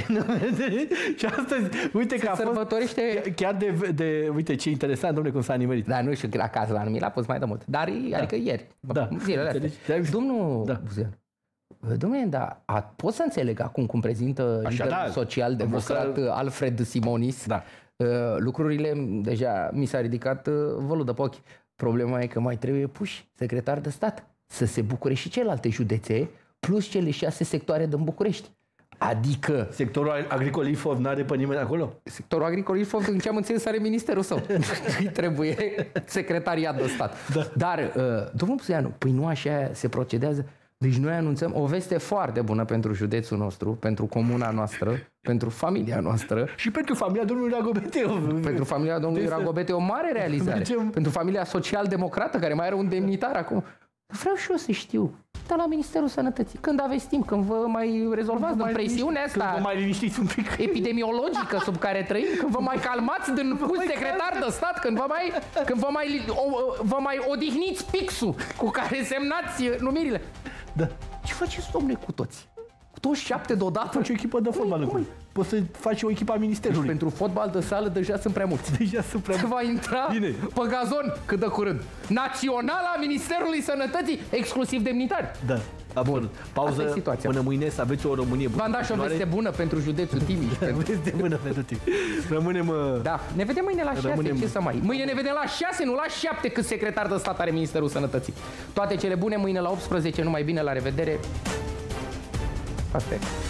Și astăzi, uite că a fost Sărbătorește... chiar de, de, uite ce interesant, domnule, cum s-a nimerit. Da, nu știu la caz l-a numit, l-a pus mai de mult. Dar, da. adică ieri, Da. zilele astea. Înțelegi? Domnul Da. Buzean, domnule, dar a, pot să înțeleg acum cum prezintă Așa, liderul da. social-democrat Am Alfred Simonis. Da. Uh, lucrurile, deja mi s-a ridicat uh, vălul de pe ochi. Problema e că mai trebuie puși secretari de stat să se bucure și celelalte județe, plus cele șase sectoare din București. Adică Sectorul agricol Ilfov n-are pe nimeni acolo? sectorul agricol Ilfov, în ce am înțeles, are ministerul său. Îi trebuie secretariat de stat. Da. Dar, uh, domnul Puzeanu, păi nu așa se procedează? Deci noi anunțăm o veste foarte bună pentru județul nostru, pentru comuna noastră, pentru familia noastră. Și pentru familia domnului Ragobete. Pentru familia domnului Trebuie să Ragobete o mare realizare. mergem- Pentru familia social-democrată, care mai are un demnitar acum. Vreau și eu să știu. Da, la Ministerul Sănătății. Când aveți timp, când vă mai rezolvați din presiunea Când vă asta mai liniștiți un pic. epidemiologică sub care trăim, când vă mai calmați din pus secretar de stat, când vă mai, când vă mai, o, vă mai odihniți pixul cu care semnați numirile. Da. Ce faceți, domnule, cu toți? Cu toți șapte deodată? Faci o echipă de fotbal. Cum? Poți să faci o echipă a ministerului. Pentru fotbal de sală deja sunt prea mulți. Deja sunt prea... Se va intra Bine. pe gazon cât de curând. Naționala Ministerului Sănătății, exclusiv demnitari. Da. Absolut. Pauză Asta e situația. până mâine să aveți o Românie bună. V-am dat și o veste bună pentru județul Timiș. pentru... Veste bună pentru tine. Rămânem... uh, Da, ne vedem mâine la șase, Rămânem- ce să mai... Mâine ne vedem la șase, nu la șapte, cât secretar de stat are Ministerul Sănătății. Toate cele bune, mâine la optsprezece, numai bine, la revedere. Asta e.